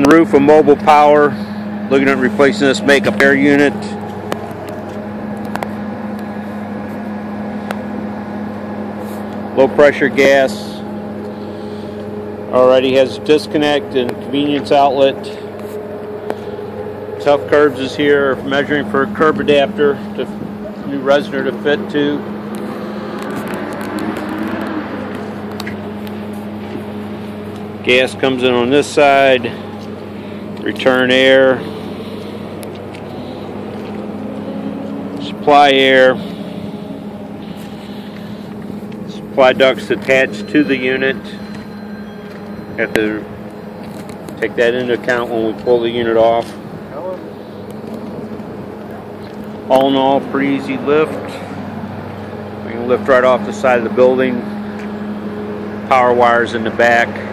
roof of Mobile Power. Looking at replacing this makeup air unit. Low pressure gas. Already has disconnect and convenience outlet. Tough Curbs is here, measuring for a curb adapter to new resonator to fit to. Gas comes in on this side. Return air. Supply air. Supply ducts attached to the unit. Have to take that into account when we pull the unit off. All in all, pretty easy lift. We can lift right off the side of the building. Power wires in the back.